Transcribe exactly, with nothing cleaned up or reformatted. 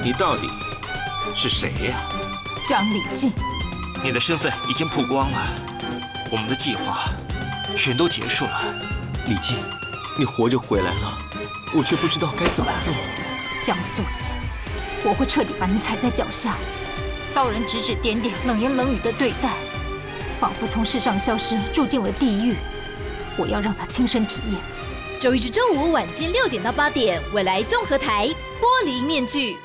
你到底是谁呀？ 张礼敬， 你的身份已经曝光了，我们的计划全都结束了。 李靖，你活着回来了，我却不知道该怎么做。 江素颜，我会彻底把你踩在脚下，遭人指指点点、冷言冷语的对待，仿佛从世上消失，住进了地狱。我要让他亲身体验。 周一至周五晚间六点到八点，未来综合台《玻璃面具》。